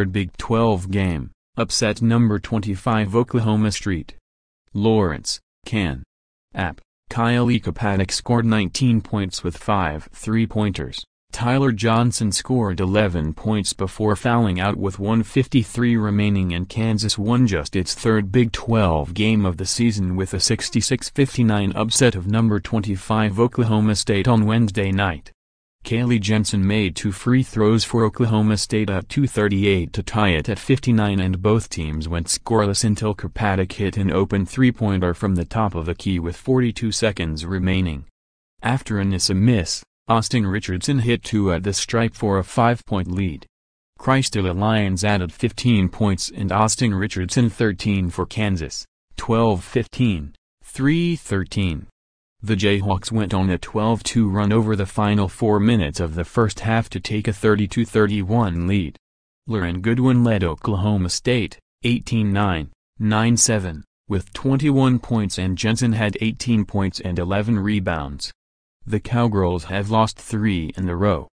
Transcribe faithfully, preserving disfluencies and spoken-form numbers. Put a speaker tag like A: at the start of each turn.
A: third Big twelve game, upset number twenty-five Oklahoma State. Lawrence, Can. App. Kylee Kopatich scored nineteen points with five three-pointers. Tyler Johnson scored eleven points before fouling out with one fifty-three remaining, and Kansas won just its third Big twelve game of the season with a sixty-six fifty-nine upset of number twenty-five Oklahoma State on Wednesday night. Kaylee Jensen made two free throws for Oklahoma State at two thirty-eight to tie it at fifty-nine, and both teams went scoreless until Kopatich hit an open three-pointer from the top of the key with forty-two seconds remaining. After an miss, Austin Richardson hit two at the stripe for a five-point lead. Christalah Lyons added fifteen points and Austin Richardson thirteen for Kansas, twelve fifteen, three thirteen. The Jayhawks went on a twelve two run over the final four minutes of the first half to take a thirty-two thirty-one lead. Loryn Goodwin led Oklahoma State, eighteen nine, nine seven, with twenty-one points, and Jensen had eighteen points and eleven rebounds. The Cowgirls have lost three in a row.